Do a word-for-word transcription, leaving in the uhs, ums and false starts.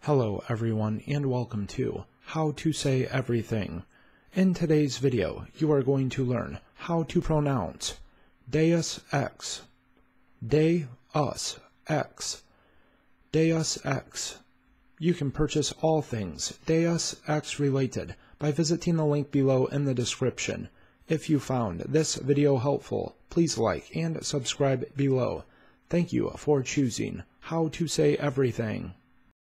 Hello everyone and welcome to How to Say Everything. In today's video, you are going to learn how to pronounce Deus Ex, Deus Ex, Deus Ex. You can purchase all things Deus Ex related by visiting the link below in the description. If you found this video helpful, please like and subscribe below. Thank you for choosing How to Say Everything.